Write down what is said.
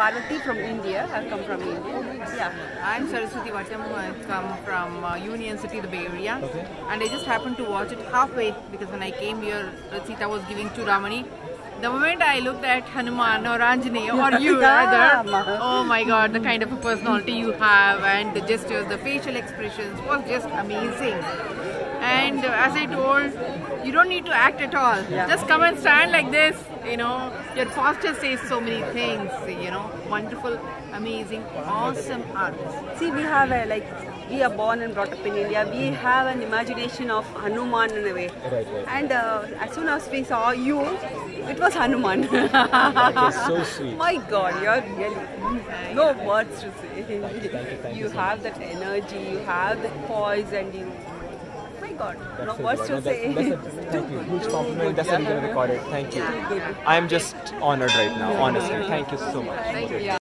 Parvati from India. I've come from India. Yeah. I'm Saraswati. I've come from Union City, the Bay Area. Okay. And I just happened to watch it halfway because when I came here, Sita was giving Churamani. The moment I looked at Hanuman or Anjaneya or you rather, oh my god, the kind of a personality you have and the gestures, the facial expressions was just amazing. And as I told, you don't need to act at all. Yeah. Just come and stand like this, you know. Your posture says so many things, you know. Wonderful, amazing, awesome artists. See, we have we are born and brought up in India. We have an imagination of Hanuman in a way. Right. And as soon as we saw you, it was Hanuman. That is so sweet. My God, you're really no words to say. Thank you so have that energy, you have that poise, and you. My God, no words to say. Thank you. Huge compliment. That's why we're going to record it. Thank you. I am just honored right now, honestly. Thank you so much. Thank you.